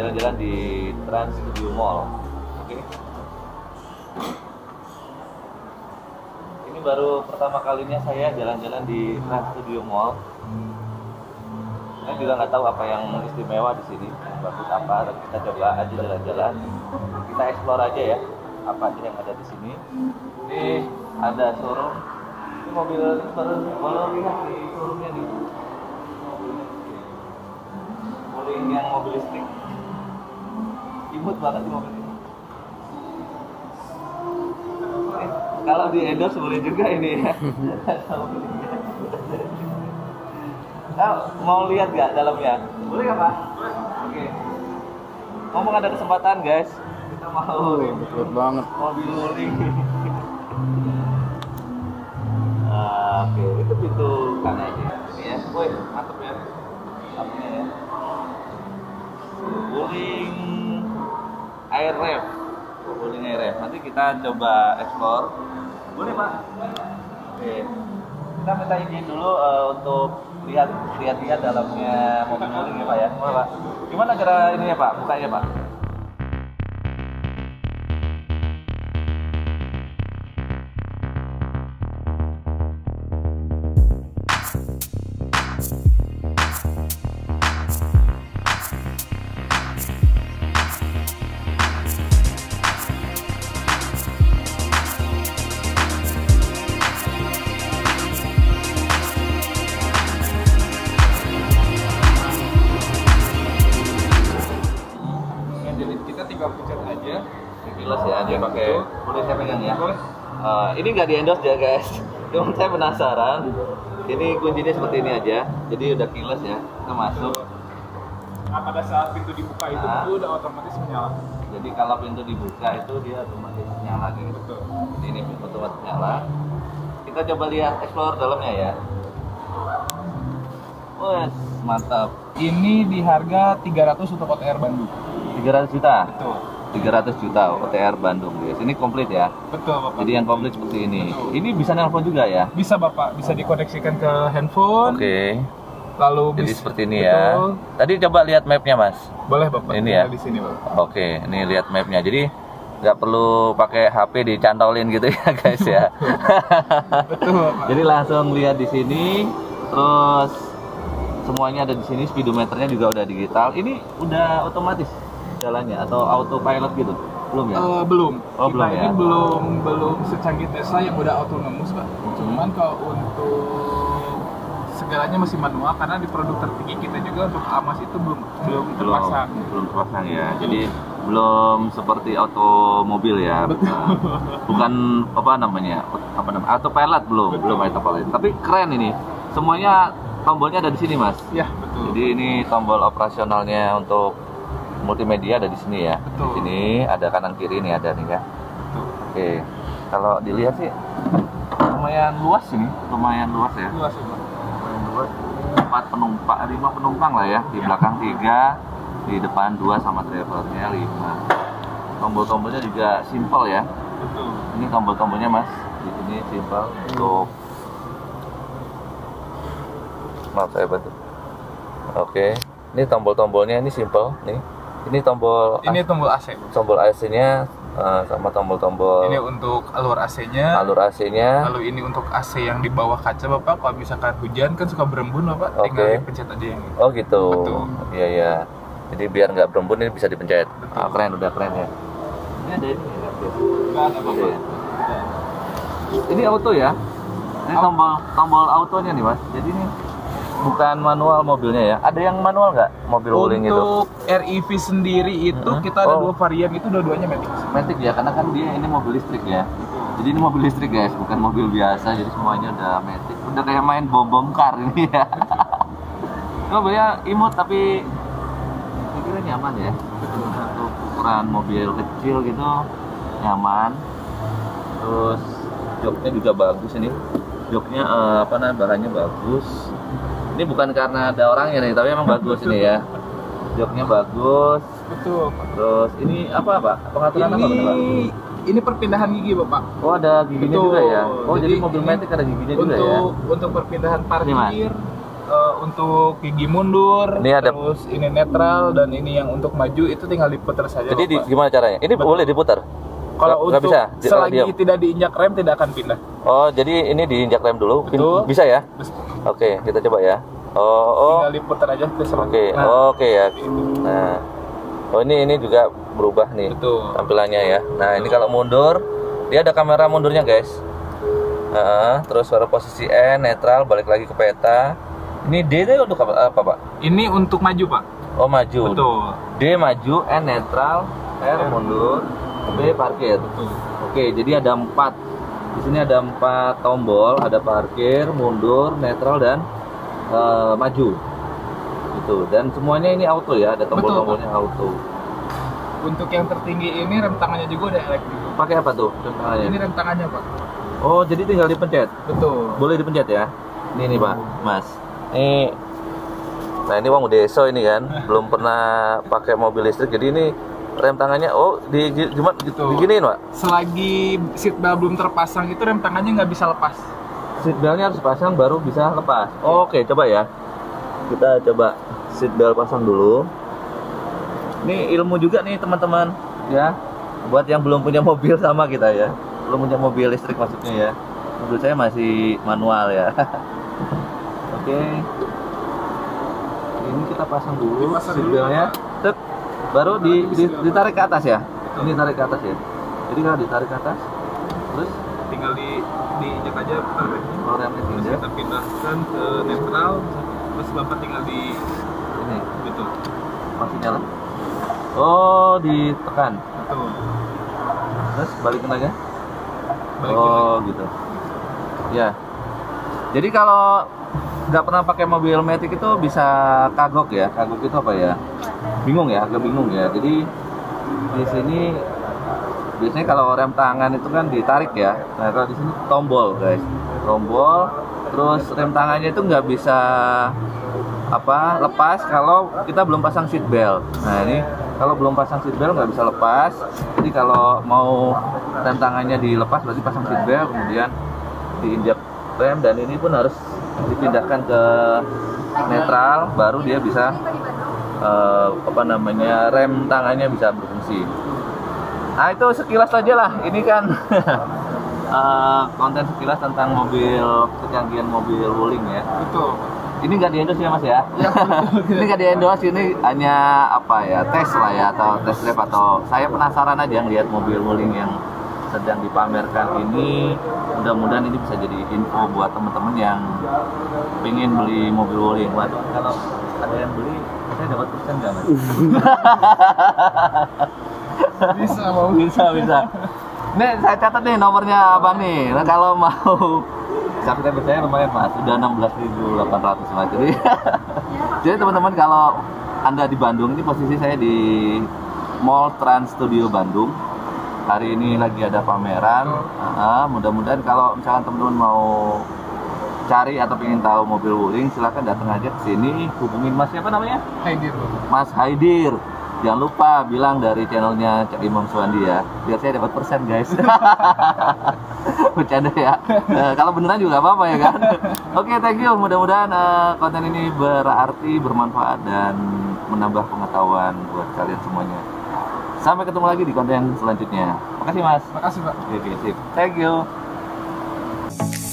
jalan-jalan di Trans Studio Mall. Oke. Ini baru pertama kalinya saya jalan-jalan di Trans Studio Mall. Saya juga nggak tahu apa yang istimewa di sini, bagus apa. Dan kita coba aja jalan-jalan. Kita explore aja ya, apa aja yang ada di sini. Ini ada showroom. Ini mobil baru lihat di showroomnya nih. Yang mobil listrik, imut banget di mobil ini. Kalau di endorse boleh juga ini ya. Mau lihat nggak dalamnya? Boleh nggak Pak? Oke. Ngomong ada kesempatan guys, kita mau betul banget mobil luring. Oke, itu pintu kanannya ini ya. Woi, mantep ya. Lampunya ya. Wuling air ref, wuling air ref. Nanti kita coba explore. Boleh Pak? Oke. Kita minta izin dulu untuk lihat dalamnya mobil wuling ya Pak ya. Boleh Pak? Gimana cara ini ya Pak? Bukanya Pak? Kilas ya, dia pakai. Boleh saya pegang ya? Ini nggak di endorse ya guys. Cuma saya penasaran. Ini kuncinya seperti ini aja. Jadi udah kilas ya, kita masuk. Nah, pada saat pintu dibuka itu udah otomatis menyala. Jadi kalau pintu dibuka itu dia otomatis nyala gitu. Betul. Jadi ini otomatis nyala. Kita coba lihat explore dalamnya ya. Wes, mantap. Ini di harga 300 untuk OTR Bandung. 300 juta. Betul. 300 juta OTR Bandung guys. Ini komplit ya. Betul Bapak. Jadi yang komplit seperti ini. Betul. Ini bisa nelpon juga ya? Bisa Bapak, bisa dikoneksikan ke handphone. Oke. Lalu Jadi seperti ini betul. ya. Tadi coba lihat mapnya Mas. Boleh Bapak. Ini ya. Di sini Bapak. Oke, ini lihat mapnya. Jadi nggak perlu pakai HP dicantolin gitu ya guys ya. Betul Bapak. Jadi langsung lihat di sini. Terus semuanya ada di sini. Speedometernya juga udah digital. Ini udah otomatis jalannya atau autopilot gitu? Belum ya? Belum. Oh, Kita belum ini ya? belum secanggih Tesla yang udah autonomous Pak. Cuman kalau untuk segalanya masih manual karena di produk tertinggi kita juga untuk AMAS itu belum terpasang. Belum terpasang ya. Jadi belum seperti automobil ya. Bukan apa namanya? Autopilot belum autopilot. Tapi keren ini. Semuanya tombolnya ada di sini, Mas. Ya, betul. Jadi ini tombol operasionalnya untuk multimedia ada di sini ya. Betul. Di sini ada kanan kiri nih ada nih ya. Betul. Oke. Kalau dilihat sih lumayan luas ini, lumayan luas ya. Luas ya, Pak. Lumayan luas. 5 penumpang lah ya. Di belakang 3, di depan 2 sama drivernya 5. Tombol-tombolnya juga simple ya. Betul. Ini tombol-tombolnya Mas. Di sini simple untuk maaf saya bantu. Oke. Ini tombol-tombolnya ini simple nih. Ini tombol AC. Tombol AC-nya sama tombol-tombol Ini untuk alur AC-nya. Lalu ini untuk AC yang di bawah kaca Bapak. Kalau misalkan hujan kan suka berembun Bapak, tinggal dipencet aja yang ini. Oh gitu. Betul. Iya ya. Jadi biar nggak berembun ini bisa dipencet. Betul. Keren, udah keren ya. Ini ada ini. Nggak ada Bapak. Iya. Ini auto ya. Ini tombol autonya nih Mas. Jadi ini bukan manual mobilnya ya. Ada yang manual nggak mobil wuling itu? Untuk REV sendiri itu kita ada 2 varian, itu dua-duanya Matic. Matic ya, karena kan dia ini mobil listrik ya. Jadi ini mobil listrik guys, bukan mobil biasa. Jadi semuanya udah Matic. Udah kayak main bom car ini ya. Mobilnya imut tapi saya kira nyaman ya. Untuk ukuran mobil kecil gitu nyaman. Terus joknya juga bagus ini. Joknya bahannya bagus. Ini bukan karena ada orangnya nih, tapi emang bagus ini ya. Joknya bagus. Betul. Terus ini apa Pak? Pengaturan apa Pak? Ini perpindahan gigi Bapak. Oh ada giginya Betul. juga ya? Oh jadi Jadi mobil Matic ada giginya juga ya? Untuk perpindahan parkir, untuk gigi mundur, Ini ada- terus ini netral, dan ini yang untuk maju itu tinggal diputar saja. Jadi Bapak. gimana caranya? Ini Betul. boleh diputar? Kalau Nggak untuk bisa? selagi Diam? tidak diinjak rem tidak akan pindah. Oh, jadi ini diinjak rem dulu? Betul. Bisa ya? Terus Oke, kita coba ya. Oh, tinggal diputar aja ke sebelah. oke, Nah, oke ya. itu. Nah, oh ini juga berubah nih Betul. tampilannya ya. Nah, ini kalau mundur, dia ada kamera mundurnya guys. Terus baru posisi N, netral, balik lagi ke peta. Ini D itu untuk apa Pak? Ini untuk maju, Pak. Oh maju. Betul. D maju, N netral, R mundur, B parkir. Betul. Oke, jadi ada 4. Di sini ada 4 tombol, ada parkir, mundur, netral dan maju. Gitu. Dan semuanya ini auto ya, ada tombol-tombolnya auto. Untuk yang tertinggi ini rem tangannya juga ada elektrik. Pakai apa tuh rem tangannya? Ini rem tangannya, Pak. Oh, jadi tinggal dipencet. Betul. Boleh dipencet ya? Ini Pak, Mas. Ini nah ini Wong Deso ini kan, belum pernah pakai mobil listrik. Jadi ini rem tangannya gimana Gitu. diginiin, Pak? Selagi seat belt belum terpasang itu rem tangannya nggak bisa lepas. Seat beltnya harus pasang baru bisa lepas. Oke, coba ya. Kita coba seat belt pasang dulu. Ini ilmu juga nih teman-teman ya. Buat yang belum punya mobil sama kita ya. Belum punya mobil listrik maksudnya ya. Mobil saya masih manual ya. Oke. Ini kita pasang dulu Dipasang seat dulu, beltnya. Tek. Baru ditarik ke atas ya. Ini tarik ke atas ya. Jadi kalau ditarik ke atas, terus Tinggal diinjak aja putar remnya. kalau remnya Terus tinggal kita pindahkan ke netral. Terus Bapak tinggal di ini betul. masih nyala. Oh, ditekan. Betul. Terus balikin aja. Balikin Oh, gitu. Ya. Jadi kalau nggak pernah pakai mobil matic itu bisa kagok ya. Kagok itu apa ya? Bingung ya, agak bingung ya. Jadi di sini biasanya kalau rem tangan itu kan ditarik ya. Nah, kalau di sini tombol, guys. Tombol. Terus rem tangannya itu nggak bisa lepas kalau kita belum pasang seat belt. Nah, ini kalau belum pasang seat belt nggak bisa lepas. Jadi kalau mau rem tangannya dilepas berarti pasang seat belt, kemudian diinjak rem, dan ini pun harus dipindahkan ke netral baru dia bisa rem tangannya bisa berfungsi. Nah, itu sekilas aja lah. Ini kan konten sekilas tentang kecanggihan mobil Wuling ya. Betul. Ini nggak di-endorse ya Mas ya? Ini nggak di-endorse, ini hanya tes lah ya, atau tes drive, atau saya penasaran aja ngeliat mobil Wuling yang sedang dipamerkan ini. Mudah-mudahan ini bisa jadi info buat teman-teman yang pengen beli mobil Wuling. Waduh, kalau ada yang beli, saya dapat persen nggak Mas? Bisa mau. Bisa. Nih, saya catat nih nomornya Abang nih. Nah, kalau mau subscriber saya lumayan Mas, udah 16.800 Mas. Jadi teman-teman, kalau Anda di Bandung, ini posisi saya di Mall Trans Studio Bandung. Hari ini lagi ada pameran. Mudah-mudahan kalau misalkan teman-teman mau cari atau ingin tahu mobil Wuling, silahkan datang aja ke sini, hubungin Mas siapa namanya? Haidir. Mas Haidir. Jangan lupa bilang dari channelnya Cak Imam Suwandi ya, biar saya dapat persen guys. Bercanda ya. Kalau beneran juga apa-apa ya kan. Oke, thank you. Mudah-mudahan konten ini berarti, bermanfaat, dan menambah pengetahuan buat kalian semuanya. Sampai ketemu lagi di konten selanjutnya. Makasih Mas. Makasih, Pak. Oke, sip. Thank you.